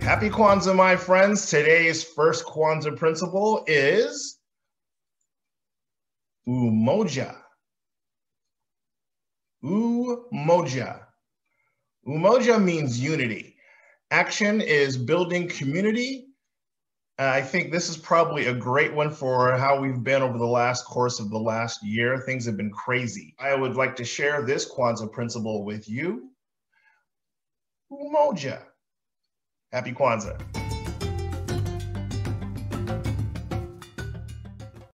Happy Kwanzaa, my friends. Today's first Kwanzaa principle is Umoja. Umoja. Umoja means unity. Action is building community. I think this is probably a great one for how we've been over the course of the last year. Things have been crazy. I would like to share this Kwanzaa principle with you. Umoja. Happy Kwanzaa.